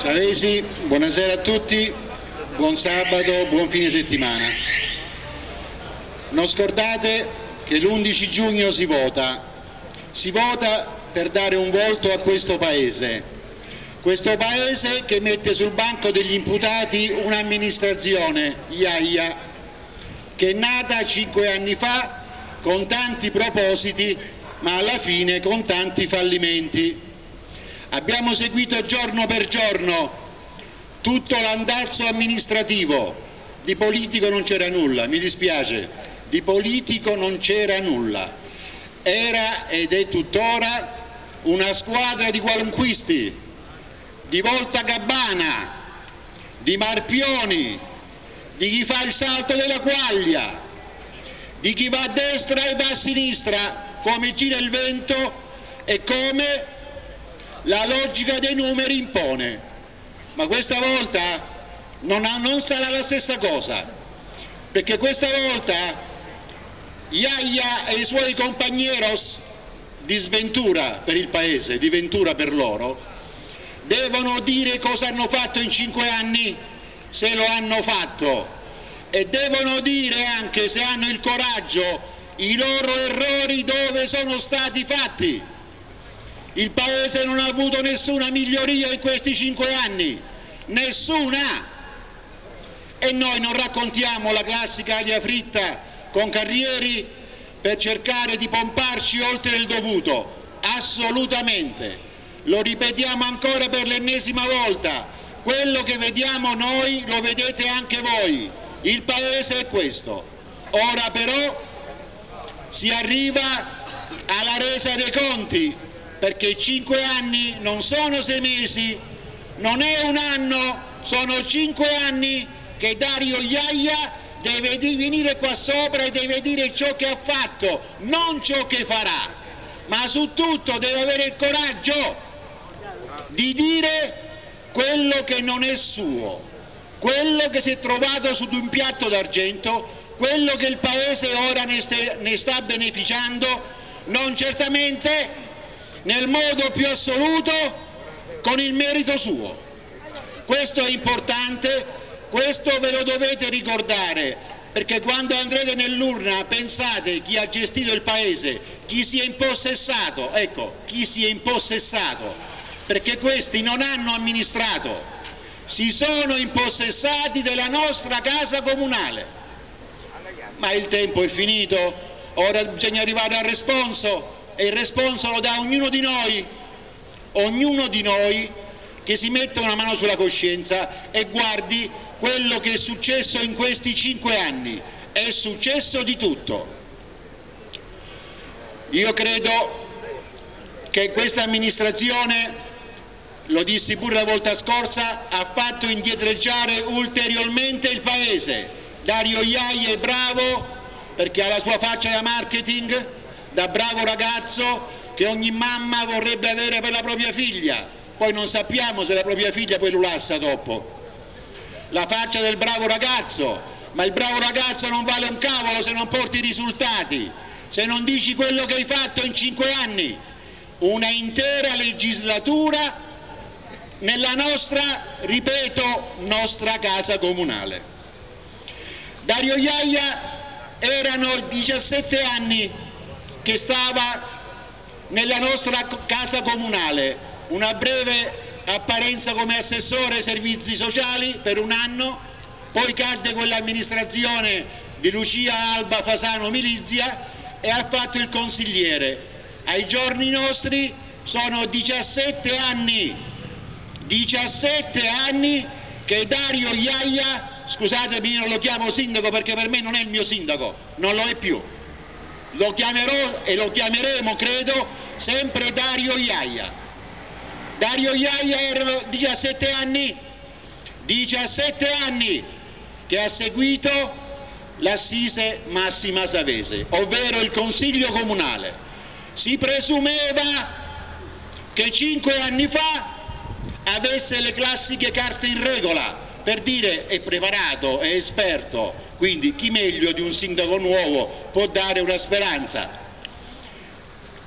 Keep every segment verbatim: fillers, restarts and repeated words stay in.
Savesi, buonasera a tutti, buon sabato, buon fine settimana. Non scordate che l'undici giugno si vota, si vota per dare un volto a questo Paese, questo Paese che mette sul banco degli imputati un'amministrazione, Iaia, che è nata cinque anni fa con tanti propositi, ma alla fine con tanti fallimenti. Abbiamo seguito giorno per giorno tutto l'andazzo amministrativo, di politico non c'era nulla, mi dispiace, di politico non c'era nulla. Era ed è tuttora una squadra di qualunquisti, di voltagabbana, di marpioni, di chi fa il salto della quaglia, di chi va a destra e va a sinistra, come gira il vento e come la logica dei numeri impone. Ma questa volta non, ha, non sarà la stessa cosa, perché questa volta Iaia e i suoi compagneros di sventura per il Paese, di ventura per loro, devono dire cosa hanno fatto in cinque anni, se lo hanno fatto, e devono dire anche, se hanno il coraggio, i loro errori dove sono stati fatti. Il Paese non ha avuto nessuna miglioria in questi cinque anni, nessuna, e noi non raccontiamo la classica aria fritta con Carrieri per cercare di pomparci oltre il dovuto, assolutamente, lo ripetiamo ancora per l'ennesima volta, quello che vediamo noi lo vedete anche voi, il Paese è questo. Ora però si arriva alla resa dei conti, perché cinque anni non sono sei mesi, non è un anno, sono cinque anni che Dario Iaia deve venire qua sopra e deve dire ciò che ha fatto, non ciò che farà, ma su tutto deve avere il coraggio di dire quello che non è suo, quello che si è trovato su un piatto d'argento, quello che il Paese ora ne sta beneficiando, non certamente nel modo più assoluto con il merito suo. Questo è importante, questo ve lo dovete ricordare, perché quando andrete nell'urna pensate chi ha gestito il Paese, chi si è impossessato, ecco, chi si è impossessato, perché questi non hanno amministrato, si sono impossessati della nostra casa comunale. Ma il tempo è finito, ora bisogna arrivare al responso, e il responso lo dà ognuno di noi, ognuno di noi che si metta una mano sulla coscienza e guardi quello che è successo in questi cinque anni. È successo di tutto. Io credo che questa amministrazione, lo dissi pure la volta scorsa, ha fatto indietreggiare ulteriormente il Paese. Dario Iaia è bravo perché ha la sua faccia da marketing, da bravo ragazzo che ogni mamma vorrebbe avere per la propria figlia, poi non sappiamo se la propria figlia poi lo lascia dopo. La faccia del bravo ragazzo, ma il bravo ragazzo non vale un cavolo se non porti i risultati, se non dici quello che hai fatto in cinque anni, una intera legislatura nella nostra, ripeto, nostra casa comunale. Dario Iaia erano diciassette anni che stava nella nostra casa comunale, una breve apparenza come assessore ai servizi sociali per un anno, poi cadde quell'amministrazione di Lucia Alba Fasano Milizia e ha fatto il consigliere. Ai giorni nostri sono diciassette anni, diciassette anni che Dario Iaia, scusatemi, io non lo chiamo sindaco perché per me non è il mio sindaco, non lo è più. Lo chiamerò e lo chiameremo, credo, sempre Dario Iaia. Dario Iaia erano diciassette anni, diciassette anni che ha seguito l'assise massima savese, ovvero il consiglio comunale. Si presumeva che cinque anni fa avesse le classiche carte in regola, per dire è preparato, è esperto, quindi chi meglio di un sindaco nuovo può dare una speranza.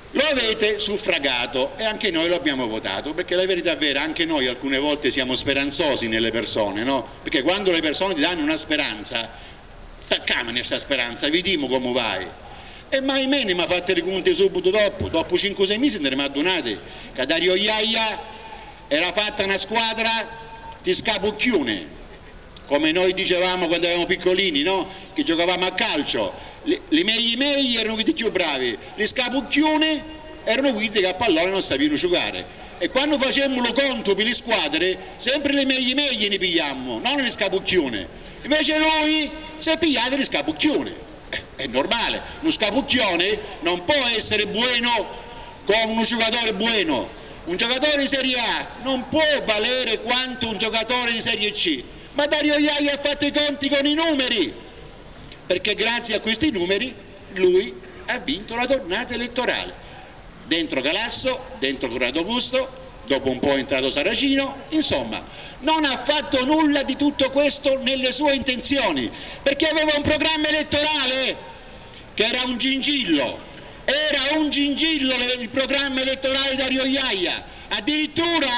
lo avete suffragato e anche noi lo abbiamo votato, perché la verità è vera, anche noi alcune volte siamo speranzosi nelle persone, no? Perché quando le persone ti danno una speranza, staccamene questa speranza, vediamo come vai. E mai meno mi ha fatto i conti subito dopo, dopo cinque sei mesi ne eravamo adunati che a Dario Iaia era fatta una squadra di scapucchione, come noi dicevamo quando eravamo piccolini, no? Che giocavamo a calcio. I meglio meglio erano quelli più bravi, gli scapucchioni erano quelli che a pallone non sapevano giocare, e quando facemmo lo conto per le squadre sempre le meglio meglio ne pigliammo, non gli scapucchioni. Invece noi si è pigliato gli scapucchioni. Eh, è normale, uno scapucchione non può essere buono come uno giocatore buono. Un giocatore di Serie A non può valere quanto un giocatore di Serie C, ma Dario Iaia ha fatto i conti con i numeri, perché grazie a questi numeri lui ha vinto la tornata elettorale, dentro Galasso, dentro Corrado Augusto, dopo un po' è entrato Saracino, insomma non ha fatto nulla di tutto questo nelle sue intenzioni, perché aveva un programma elettorale che era un gingillo, era un gingillo il programma elettorale di Dario Iaia, addirittura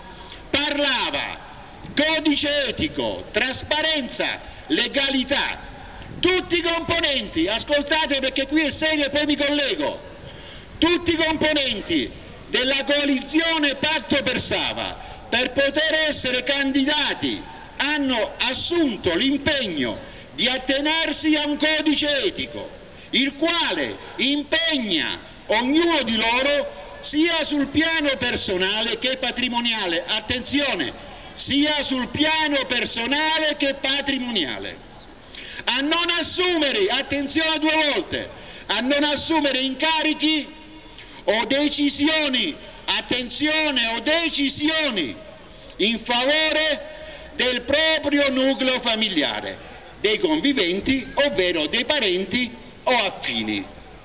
parlava codice etico, trasparenza, legalità, tutti i componenti, ascoltate perché qui è serio e poi mi collego, tutti i componenti della coalizione Patto per Sava per poter essere candidati hanno assunto l'impegno di attenersi a un codice etico, il quale impegna ognuno di loro sia sul piano personale che patrimoniale, attenzione, sia sul piano personale che patrimoniale, a non assumere, attenzione due volte, a non assumere incarichi o decisioni, attenzione, o decisioni in favore del proprio nucleo familiare, dei conviventi, ovvero dei parenti o affini.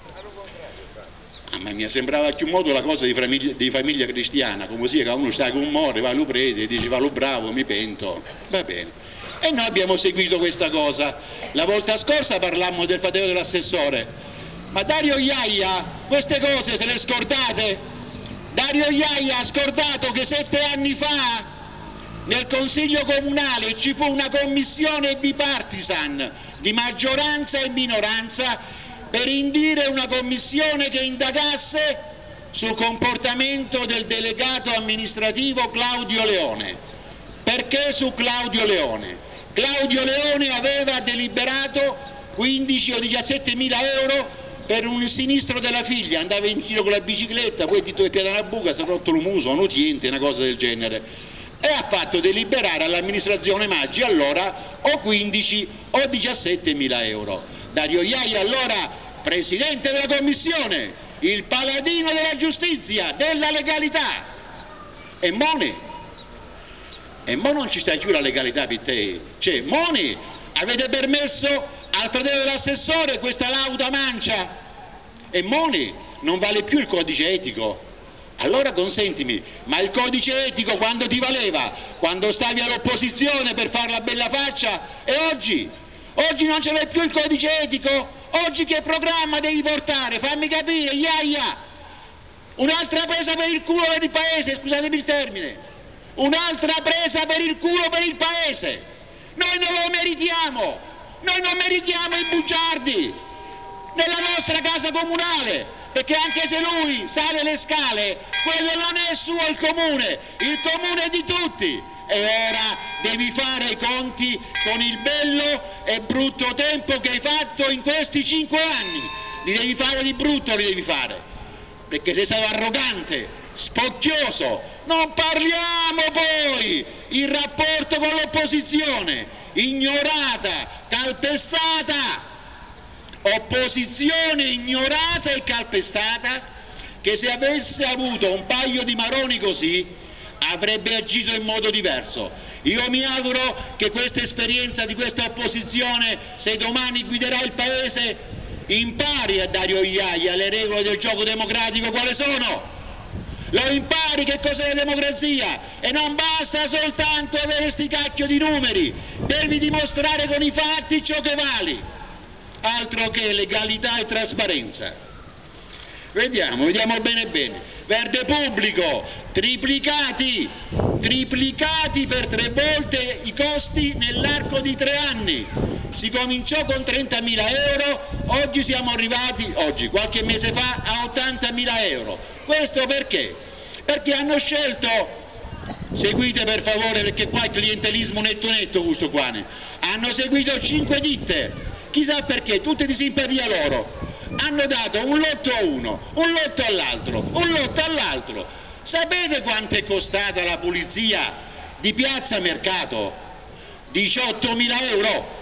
Ma mi sembrava più modo la cosa di famiglia, di famiglia cristiana, come sia che uno sta con un more, va lo prete, dice va lo bravo, mi pento, va bene. E noi abbiamo seguito questa cosa. La volta scorsa parlammo del fratello dell'assessore, ma Dario Iaia queste cose se le scordate? Dario Iaia ha scordato che sette anni fa nel Consiglio Comunale ci fu una commissione bipartisan di maggioranza e minoranza per indire una commissione che indagasse sul comportamento del delegato amministrativo Claudio Leone. Perché su Claudio Leone? Claudio Leone aveva deliberato quindici o diciassette mila euro per un sinistro della figlia, andava in giro con la bicicletta, poi dito che piada una buca, si è rotto il muso, non niente, una cosa del genere, e ha fatto deliberare all'amministrazione Maggi allora o quindici o diciassette mila euro. Dario Iaia allora presidente della commissione, il paladino della giustizia, della legalità, e Mone. E mo non ci sta più la legalità per te, cioè Moni avete permesso al fratello dell'assessore questa lauda mancia e Moni non vale più il codice etico. Allora consentimi, ma il codice etico quando ti valeva? Quando stavi all'opposizione per fare la bella faccia, e oggi? Oggi non ce l'hai più il codice etico? Oggi che programma devi portare? Fammi capire, Iaia! Un'altra presa per il culo per il paese, scusatemi il termine. Un'altra presa per il culo per il paese. Noi non lo meritiamo, noi non meritiamo i bugiardi nella nostra casa comunale, perché anche se lui sale le scale, quello non è suo il comune, il comune è di tutti, e ora devi fare i conti con il bello e brutto tempo che hai fatto in questi cinque anni, li devi fare di brutto, li devi fare, perché sei stato arrogante, spocchioso. Non parliamo poi il rapporto con l'opposizione, ignorata, calpestata, opposizione ignorata e calpestata, che se avesse avuto un paio di maroni così avrebbe agito in modo diverso. Io mi auguro che questa esperienza di questa opposizione, se domani guiderà il paese, impari a Dario Iaia le regole del gioco democratico quali sono. Lo impari che cos'è la democrazia, e non basta soltanto avere sti cacchio di numeri, devi dimostrare con i fatti ciò che vali, altro che legalità e trasparenza. Vediamo, vediamo bene bene. Verde pubblico, triplicati, triplicati per tre volte i costi nell'arco di tre anni. Si cominciò con trentamila euro, oggi siamo arrivati, oggi, qualche mese fa, a ottantamila euro. Questo perché? Perché hanno scelto, seguite per favore perché qua il clientelismo netto netto questo qua, hanno seguito cinque ditte, chissà perché, tutte di simpatia loro. Hanno dato un lotto a uno, un lotto all'altro, un lotto all'altro. Sapete quanto è costata la pulizia di Piazza Mercato? diciottomila euro.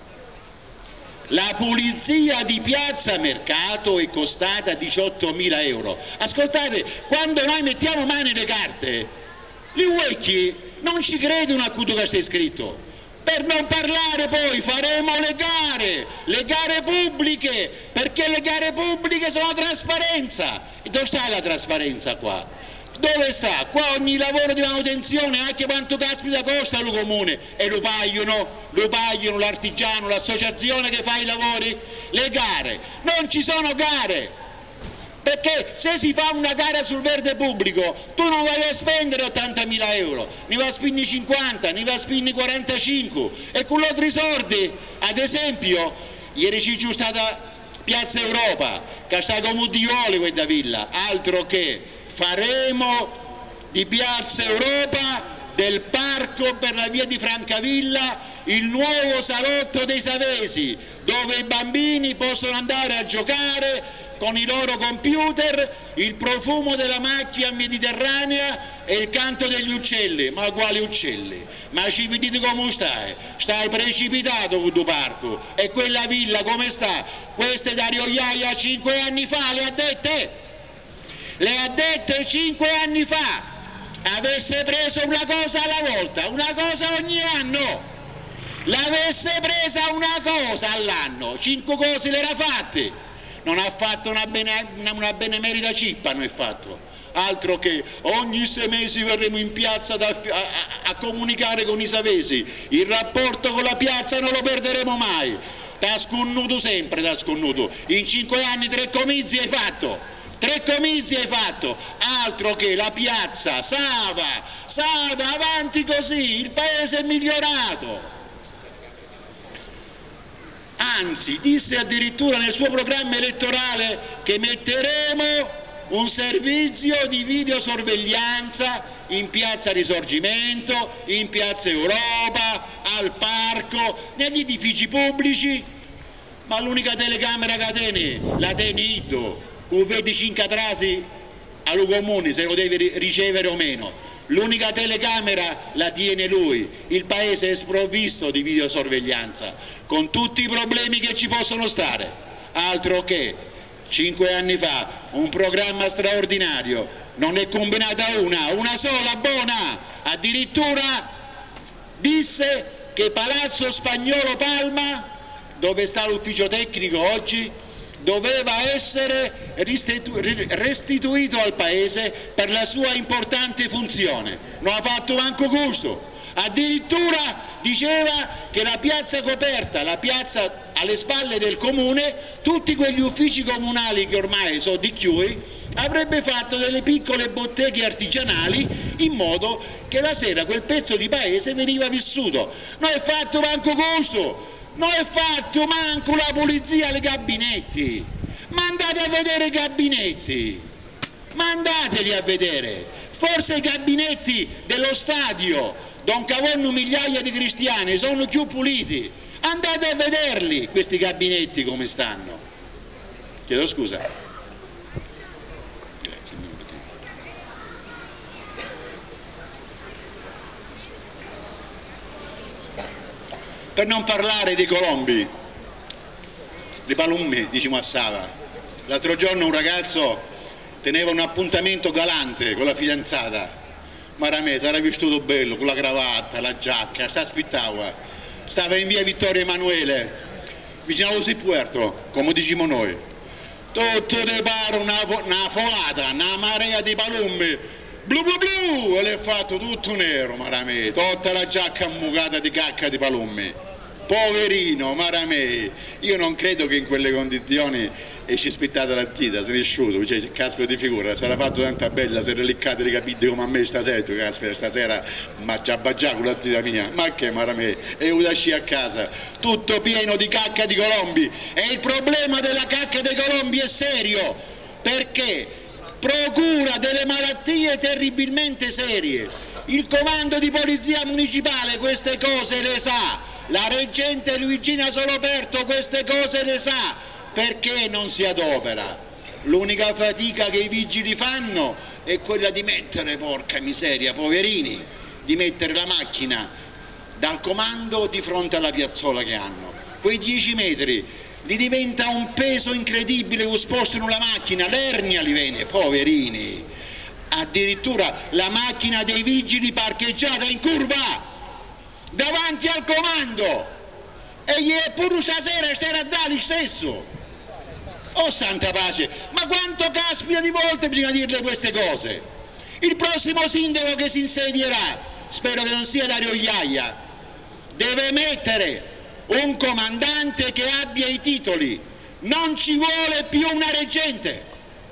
La pulizia di Piazza Mercato è costata diciottomila euro. Ascoltate, quando noi mettiamo mani alle carte, gli vecchi non ci credono a quello che c'è scritto. Per non parlare poi faremo le gare, le gare pubbliche, perché le gare pubbliche sono trasparenza. E dove sta la trasparenza qua? Dove sta? Qua ogni lavoro di manutenzione, anche quanto caspita costa lo comune, e lo pagliano, lo pagliano l'artigiano, l'associazione che fa i lavori, le gare. Non ci sono gare. Perché se si fa una gara sul verde pubblico tu non vai a spendere ottantamila euro, ne vai a spendere cinquanta, ne vai a spendere quarantacinque, e con gli altri soldi, ad esempio, ieri ci è stata Piazza Europa, che sta come Dioli quella villa, altro che faremo di Piazza Europa, del parco per la via di Francavilla, il nuovo salotto dei Savesi, dove i bambini possono andare a giocare con i loro computer, il profumo della macchia mediterranea e il canto degli uccelli. Ma quali uccelli? Ma ci vedete come stai? Stai precipitato con tuo parco. E quella villa come sta? Queste Dario Iaia cinque anni fa le ha dette, le ha dette cinque anni fa, avesse preso una cosa alla volta, una cosa ogni anno, l'avesse presa una cosa all'anno, cinque cose le era fatte. Non ha fatto una, bene, una, una benemerita cippa, non è fatto, altro che ogni sei mesi verremo in piazza da, a, a, a comunicare con i savesi, il rapporto con la piazza non lo perderemo mai, t'ha sconnuto sempre, t'ha sconnuto, in cinque anni tre comizi hai fatto, tre comizi hai fatto, altro che la piazza, Sava, Sava, avanti così, il paese è migliorato. Anzi, disse addirittura nel suo programma elettorale che metteremo un servizio di videosorveglianza in Piazza Risorgimento, in Piazza Europa, al parco, negli edifici pubblici. Ma l'unica telecamera che tiene, la tiene Iddo, con vedici incatrasi allo comune se lo deve ricevere o meno. L'unica telecamera la tiene lui, il paese è sprovvisto di videosorveglianza, con tutti i problemi che ci possono stare, altro che cinque anni fa un programma straordinario, non è combinata una, una sola buona, addirittura disse che Palazzo Spagnolo Palma, dove sta l'ufficio tecnico oggi, doveva essere restituito al paese per la sua importante funzione. Non ha fatto manco gusto, addirittura diceva che la piazza coperta, la piazza alle spalle del comune, tutti quegli uffici comunali che ormai sono di chiui, avrebbe fatto delle piccole botteghe artigianali in modo che la sera quel pezzo di paese veniva vissuto. Non è fatto manco gusto, non è fatto manco la pulizia ai gabinetti. Ma andate a vedere i gabinetti, ma andateli a vedere, forse i gabinetti dello stadio Don Cavonno migliaia di cristiani sono più puliti, andate a vederli questi gabinetti come stanno. Chiedo scusa. Grazie. Per non parlare dei colombi, dei palummi, diciamo a Sava. L'altro giorno un ragazzo teneva un appuntamento galante con la fidanzata, ma a me era vestito bello, con la cravatta, la giacca, sta aspettava, stava in via Vittorio Emanuele, vicino allo Puerto, come diciamo noi. Tutto ti pare una, una folata, una marea di palummi, blu blu blu, e l'è fatto tutto nero, ma a me, tutta la giacca ammucata di cacca di palummi. poverino, Maramei, io non credo che in quelle condizioni e ci spittata la zita, se ne è asciutto, cioè, caspita di figura, sarà fatto tanta bella, se reliccate di capite come a me stasera, tu, caspita, stasera ma già baggià con la zita mia, ma che Maramei, è uscì a casa, tutto pieno di cacca di colombi, e il problema della cacca dei colombi è serio, perché procura delle malattie terribilmente serie, il comando di polizia municipale queste cose le sa, la reggente Luigina Soloperto queste cose le sa, perché non si adopera? L'unica fatica che i vigili fanno è quella di mettere, porca miseria, poverini, di mettere la macchina dal comando di fronte alla piazzola che hanno. Quei dieci metri li diventa un peso incredibile, che spostano la macchina, l'ernia li viene, poverini. Addirittura la macchina dei vigili parcheggiata in curva davanti al comando, e gli è pure stasera stare a dare stesso. Oh santa pace, ma quanto caspita di volte bisogna dirle queste cose? Il prossimo sindaco che si insedierà, spero che non sia Dario Iaia, deve mettere un comandante che abbia i titoli, non ci vuole più una reggente,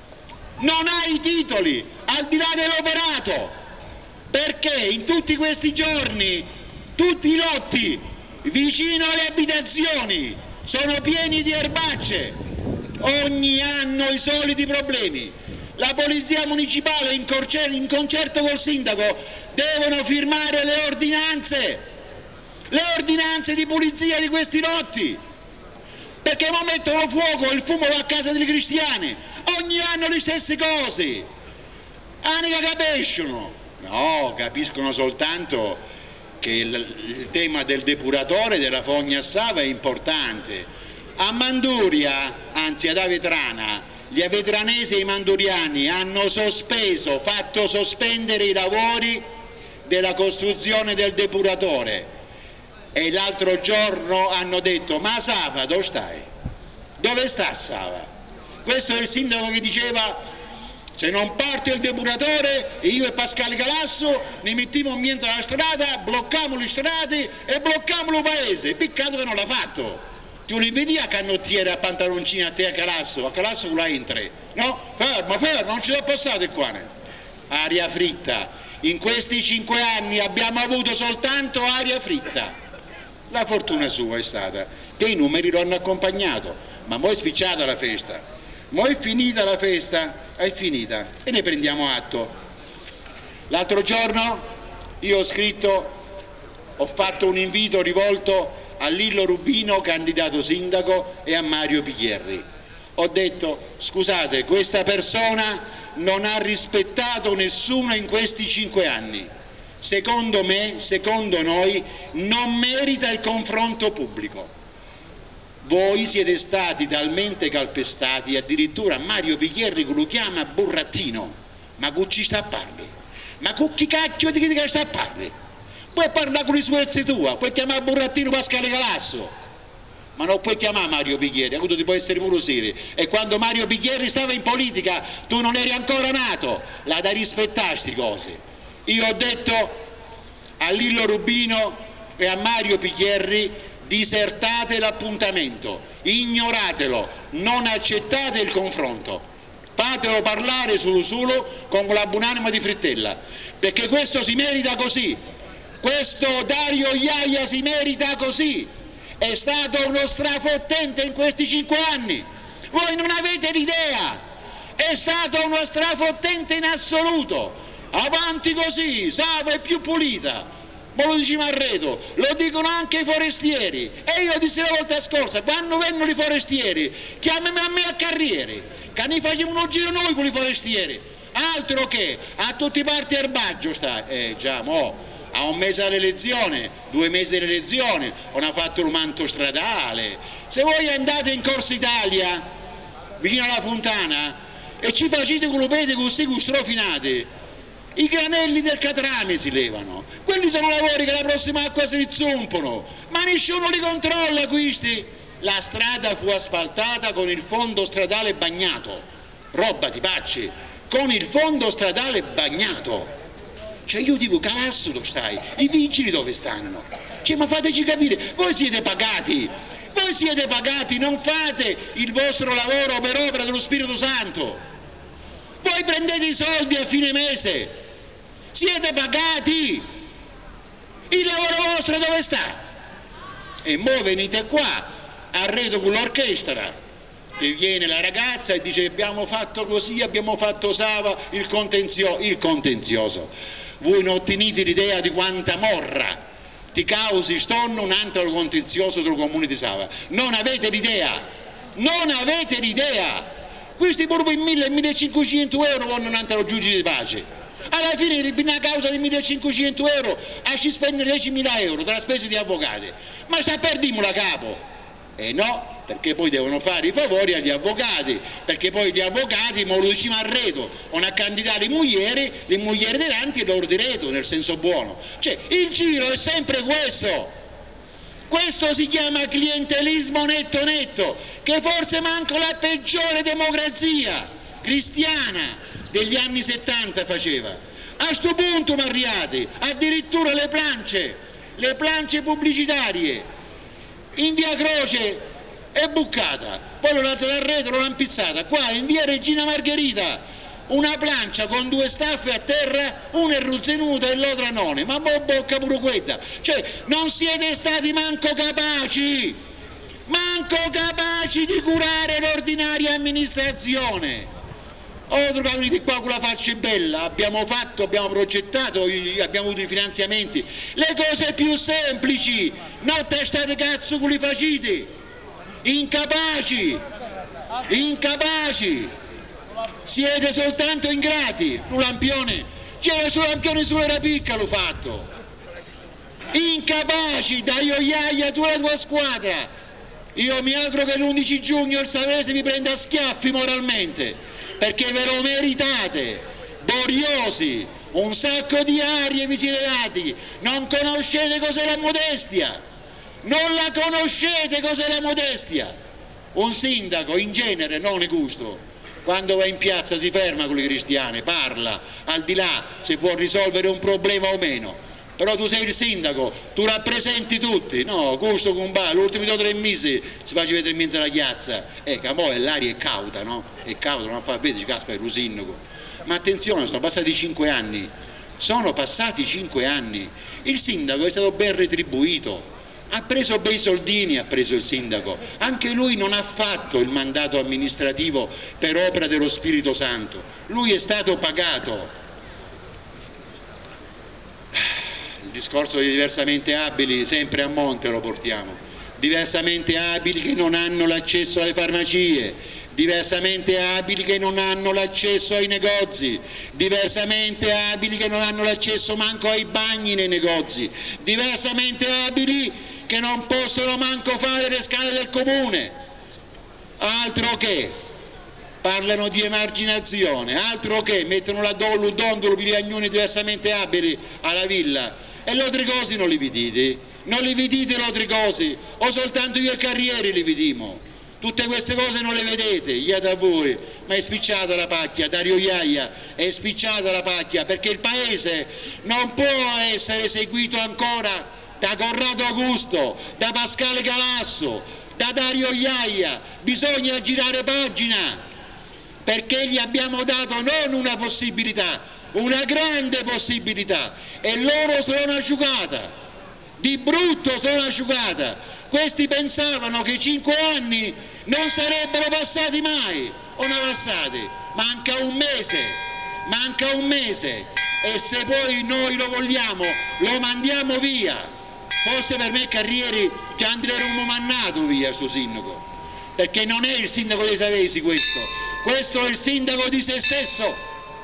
non ha i titoli, al di là dell'operato, perché in tutti questi giorni tutti i lotti vicino alle abitazioni sono pieni di erbacce. Ogni anno i soliti problemi. La polizia municipale in concerto col sindaco devono firmare le ordinanze, le ordinanze di pulizia di questi lotti, perché non mettono fuoco, il fumo va a casa delle cristiane, ogni anno le stesse cose. Anica capiscono? No, capiscono soltanto che il, il tema del depuratore della fogna Sava è importante. A Manduria, anzi ad Avetrana, gli avetranesi e i manduriani hanno sospeso, fatto sospendere i lavori della costruzione del depuratore, e l'altro giorno hanno detto: ma Sava dove stai? Dove sta Sava? Questo è il sindaco che diceva: se non parte il depuratore io e Pasquale Galasso ne mettiamo in mezzo alla strada, blocchiamo le strade e blocchiamo il paese. Peccato che non l'ha fatto. Tu li vedi a canottiere, a pantaloncini a te a Calasso, a Calasso la entri, no? Fermo, fermo, non ci sono passate qua. Aria fritta. In questi cinque anni abbiamo avuto soltanto aria fritta. La fortuna sua è stata che i numeri lo hanno accompagnato, ma poi è spicciata la festa. Mo' è finita la festa, è finita, e ne prendiamo atto. L'altro giorno io ho scritto, ho fatto un invito rivolto a Lillo Rubino, candidato sindaco, e a Mario Pichierri. Ho detto: scusate, questa persona non ha rispettato nessuno in questi cinque anni. Secondo me, secondo noi, non merita il confronto pubblico. Voi siete stati talmente calpestati, addirittura Mario Pichierri lo chiama burattino. Ma con chi sta a parli? Ma con chi cacchio di che sta a parli? Puoi parlare con le suezze tua, puoi chiamare burattino Pasquale Galasso, ma non puoi chiamare Mario Pichierri, avuto ti può essere pure serio. E quando Mario Pichierri stava in politica tu non eri ancora nato, la da rispettare sti cose. Io ho detto a Lillo Rubino e a Mario Pichierri: disertate l'appuntamento, ignoratelo, non accettate il confronto, fatelo parlare solo solo con la buonanima di Frittella, perché questo si merita così, questo Dario Iaia si merita così, è stato uno strafottente in questi cinque anni, voi non avete l'idea, è stato uno strafottente in assoluto, avanti così, Sava è più pulita. Ma lo diceva Arredo, lo dicono anche i forestieri, e io dissi la volta scorsa, quando vengono i forestieri chiamami a me a carriere, che ne facciamo uno giro noi con i forestieri, altro che a tutti i parti erbaggio sta, eh già mo, a un mese dall'elezione, due mesi dall'elezione, non ha fatto il manto stradale. Se voi andate in Corsa Italia, vicino alla Fontana, e ci facete con lo pede così strofinate, i granelli del Catrame si levano, quelli sono lavori che la prossima acqua si rizzumpono, ma nessuno li controlla questi. La strada fu asfaltata con il fondo stradale bagnato, roba di pacci, con il fondo stradale bagnato. Cioè io dico: Calasso dove stai? I vigili dove stanno? Cioè, ma fateci capire, voi siete pagati, voi siete pagati, non fate il vostro lavoro per opera dello Spirito Santo, voi prendete i soldi a fine mese, siete pagati, il lavoro vostro dove sta? E mo venite qua a Reto con l'orchestra, che viene la ragazza e dice abbiamo fatto così, abbiamo fatto Sava, il, contenzio, il contenzioso. Voi non tenete l'idea di quanta morra ti causi stonno un altro contenzioso del comune di Sava, non avete l'idea, non avete l'idea. Questi pure in mille, millecinquecento euro vanno un altro giudice di pace, alla fine per una causa di millecinquecento euro a ci spendere diecimila euro tra spese di avvocati, ma sta perdimo la capo. E eh no, perché poi devono fare i favori agli avvocati, perché poi gli avvocati, mo lo diciamo a Reto, vanno a candidare le mogli, le mogli davanti e loro di Reto, nel senso buono. Cioè, il giro è sempre questo. Questo si chiama clientelismo netto netto, che forse manco la peggiore democrazia cristiana degli anni settanta faceva. A sto punto Marriati, addirittura le plance, le plance pubblicitarie in via Croce è buccata, poi l'ho alzata a Reto, l'ho impizzata, qua in via Regina Margherita una plancia con due staffe a terra, una è ruzzenuta e l'altra non, ma bo bocca pure questa. Cioè non siete stati manco capaci, manco capaci di curare l'ordinaria amministrazione. Altro che venite qua con la faccia bella, abbiamo fatto, abbiamo progettato, abbiamo avuto i finanziamenti, le cose più semplici, non testate cazzo con li faciti, incapaci, incapaci, siete soltanto ingrati. Un lampione, c'era sul lampione sull'era picca l'ho fatto, incapaci, Dario Iaia, tu e la tua squadra. Io mi auguro che l'undici giugno il Savese vi prenda a schiaffi moralmente, perché ve lo meritate, boriosi, un sacco di arie vi siete dati, non conoscete cos'è la modestia, non la conoscete cos'è la modestia. Un sindaco in genere, non è gusto, quando va in piazza si ferma con le cristiane, parla, al di là se può risolvere un problema o meno. Però tu sei il sindaco, tu rappresenti tutti, no, gusto con ba, l'ultimo due o tre mesi si fa vedere in mezzo alla chiazza, ecco, mo l'aria è cauta, no? È cauta, non fa vedere, caspa è un sindaco. Ma attenzione, sono passati cinque anni, sono passati cinque anni, il sindaco è stato ben retribuito, ha preso bei soldini, ha preso il sindaco, anche lui non ha fatto il mandato amministrativo per opera dello Spirito Santo, lui è stato pagato. Il discorso di diversamente abili sempre a monte lo portiamo, diversamente abili che non hanno l'accesso alle farmacie, diversamente abili che non hanno l'accesso ai negozi, diversamente abili che non hanno l'accesso manco ai bagni nei negozi, diversamente abili che non possono manco fare le scale del comune, altro che parlano di emarginazione, altro che mettono la dollu dondolo per gli agnoni diversamente abili alla villa. E le altre cose non li vedete, non li vedete le altre cose, o soltanto io e Carrieri li vediamo, tutte queste cose non le vedete, io da voi, ma è spicciata la pacchia, Dario Iaia, è spicciata la pacchia, perché il paese non può essere seguito ancora da Corrado Augusto, da Pasquale Galasso, da Dario Iaia, bisogna girare pagina, perché gli abbiamo dato non una possibilità, una grande possibilità, e loro sono asciugata, di brutto sono asciugata. Questi pensavano che i cinque anni non sarebbero passati mai, o non passati, manca un mese, manca un mese, e se poi noi lo vogliamo lo mandiamo via. Forse per me Carrieri ci andremo mandato via sto sindaco, perché non è il sindaco dei Savesi questo, questo è il sindaco di se stesso.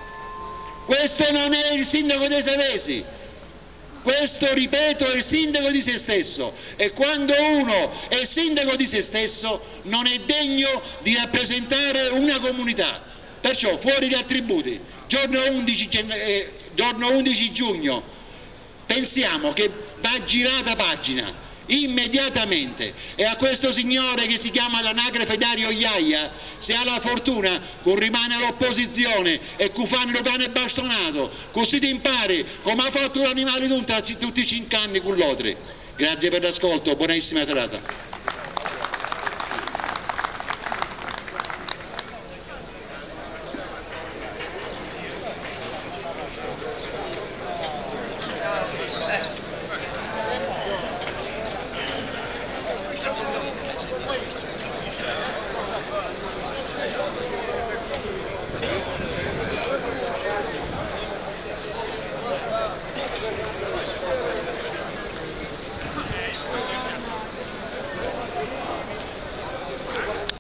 Questo non è il sindaco dei Savesi, questo, ripeto, è il sindaco di se stesso, e quando uno è sindaco di se stesso non è degno di rappresentare una comunità. Perciò fuori gli attributi, giorno undici, eh, giorno undici giugno, pensiamo che va girata pagina immediatamente, e a questo signore che si chiama l'anagrafe Dario Iaia, se ha la fortuna che rimane all'opposizione e che fanno il cane bastonato, così ti impari come ha fatto l'animale tutti i cinque anni con l'altro, Grazie per l'ascolto, buonissima serata.